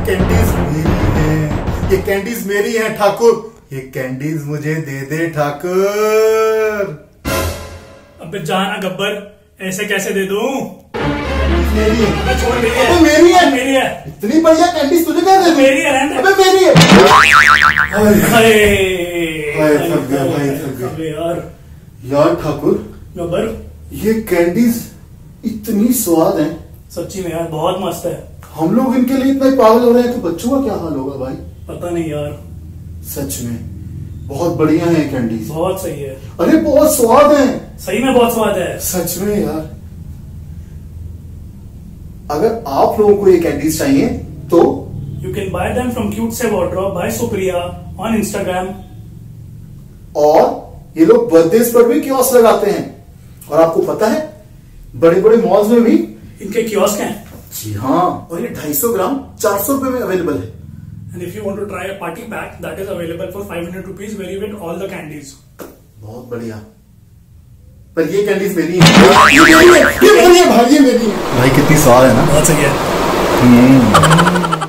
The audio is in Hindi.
कैंडीज मेरी है, ये कैंडीज मेरी है ठाकुर, ये कैंडीज मुझे दे दे ठाकुर। अबे जाना गब्बर, ऐसे कैसे दे दूं? मेरी है। छोड़, मेरी है। अबे मेरी है, मेरी है। इतनी बढ़िया कैंडीज तुझे क्या दे दूं? मेरी है, रहने दे। अबे मेरी है। थक गया भाई, थक गया। अबे यार ठाकुर, गब्बर ये कैंडीज इतनी स्वाद है, सच्ची में यार बहुत मस्त है। हम लोग इनके लिए इतना पागल हो रहे हैं, तो बच्चों का क्या हाल होगा भाई? पता नहीं यार, सच में बहुत बढ़िया है कैंडीज, बहुत सही है। अरे बहुत स्वाद है, सही में बहुत स्वाद है। सच में यार। अगर आप लोगों को ये कैंडीज चाहिए तो you can buy them from cutesy wardrobe by Supriya on Instagram. और ये लोग बर्थडे पर भी कियोस्क लगाते हैं, और आपको पता है बड़े बड़े मॉल्स में भी इनके कियोस्क हैं। जी हाँ, और ये 250 ग्राम 400 रुपए में अवेलेबल है। And if you want to try a party pack, that is available for 500 rupees, where you get all the candies. बहुत बढ़िया। पर ये कैंडीज मेरी है, ये मेरी है भाई, ये मेरी है भाई। कितनी स्वाद है ना, बहुत सही है।